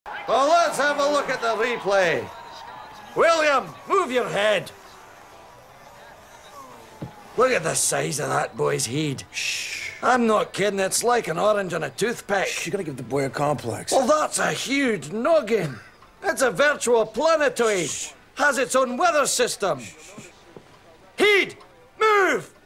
Well, let's have a look at the replay. William, move your head. Look at the size of that boy's head. Shh. I'm not kidding, it's like an orange on a toothpick. Shh, you gotta give the boy a complex. Well, that's a huge noggin. It's a virtual planetoid. Has its own weather system. Heed, move!